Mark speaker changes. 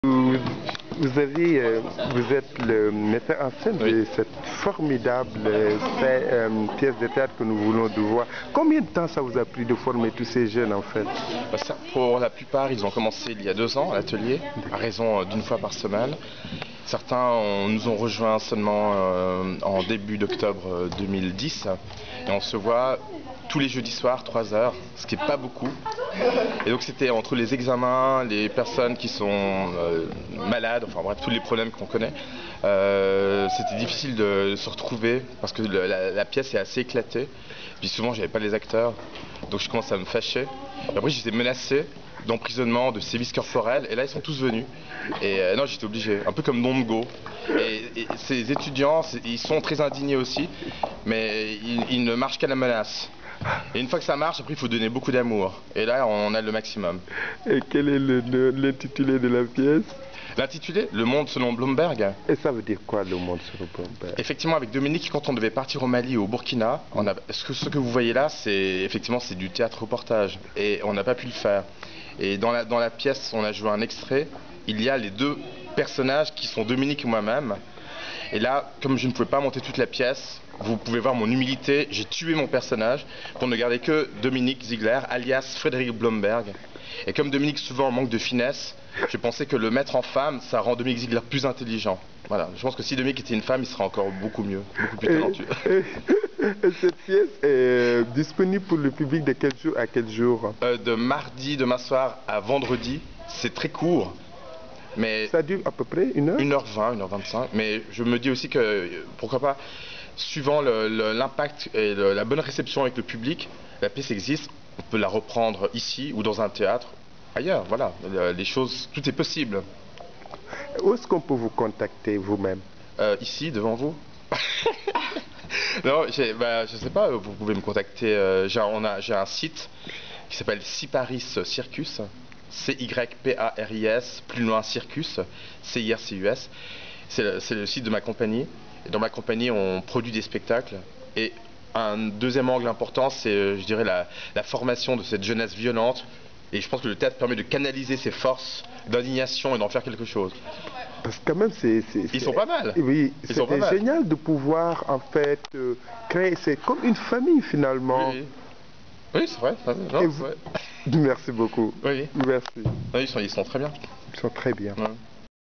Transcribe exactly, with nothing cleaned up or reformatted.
Speaker 1: Vous, vous avez, euh, vous êtes le metteur en scène oui. de cette formidable euh, euh, pièce de théâtre que nous voulons de voir. Combien de temps ça vous a pris de former tous ces jeunes en fait?
Speaker 2: Bah ça, pour la plupart, ils ont commencé il y a deux ans à l'atelier, à raison d'une fois par semaine. Certains ont, nous ont rejoints seulement euh, en début d'octobre deux mille dix et on se voit tous les jeudis soirs, trois heures, ce qui n'est pas beaucoup. Et donc c'était entre les examens, les personnes qui sont euh, malades, enfin bref, tous les problèmes qu'on connaît. Euh, c'était difficile de se retrouver parce que le, la, la pièce est assez éclatée. Puis souvent j'avais pas les acteurs, donc je commence à me fâcher. Et après j'étais menacé d'emprisonnement, de sévices corporels, et là ils sont tous venus. Et euh, non, j'étais obligé, un peu comme Nomgo. Et, et ces étudiants, ils sont très indignés aussi, mais ils, ils ne marchent qu'à la menace. Et une fois que ça marche, après il faut donner beaucoup d'amour. Et là, on a le maximum.
Speaker 1: Et quel est l'intitulé de la pièce?
Speaker 2: L'intitulé, Le Monde selon Blomberg.
Speaker 1: Et ça veut dire quoi, Le Monde selon Blomberg?
Speaker 2: Effectivement, avec Dominique, quand on devait partir au Mali et au Burkina, on a, ce, que, ce que vous voyez là, c'est effectivement c'est du théâtre-reportage. Et on n'a pas pu le faire. Et dans la, dans la pièce, on a joué un extrait. Il y a les deux personnages qui sont Dominique et moi-même. Et là, comme je ne pouvais pas monter toute la pièce, vous pouvez voir mon humilité, j'ai tué mon personnage pour ne garder que Dominique Ziegler, alias Frédéric Blomberg. Et comme Dominique souvent manque de finesse, j'ai pensé que le mettre en femme, ça rend Dominique Ziegler plus intelligent. Voilà, je pense que si Dominique était une femme, il serait encore beaucoup mieux, beaucoup plus talentueux.
Speaker 1: Et, et, et cette pièce est disponible pour le public de quel jour à quel jour?
Speaker 2: euh, De mardi, demain soir à vendredi, c'est très court. Mais
Speaker 1: ça dure à peu près une heure?
Speaker 2: une heure vingt, une heure vingt-cinq. Mais je me dis aussi que, pourquoi pas, suivant l'impact et le, la bonne réception avec le public, la pièce existe, on peut la reprendre ici ou dans un théâtre, ailleurs, voilà, les choses, tout est possible.
Speaker 1: Où est-ce qu'on peut vous contacter vous-même?
Speaker 2: euh, Ici, devant vous. Non, bah, je sais pas, vous pouvez me contacter, euh, j'ai un site qui s'appelle Ciparis Circus. C Y P A R I S, plus loin Circus, C I R C U S. C'est le, le site de ma compagnie. Et dans ma compagnie, on produit des spectacles. Et un deuxième angle important, c'est, je dirais, la, la formation de cette jeunesse violente. Et je pense que le théâtre permet de canaliser ses forces d'indignation et d'en faire quelque chose.
Speaker 1: Parce que quand même, c'est...
Speaker 2: Ils sont pas mal.
Speaker 1: Oui, c'est génial de pouvoir, en fait, euh, créer... C'est comme une famille, finalement.
Speaker 2: Oui, oui. Oui, c'est vrai. Non,
Speaker 1: vous... vrai. Merci beaucoup.
Speaker 2: Oui.
Speaker 1: Merci.
Speaker 2: Oui, ils, sont, ils sont très bien.
Speaker 1: Ils sont très bien.
Speaker 2: Ouais.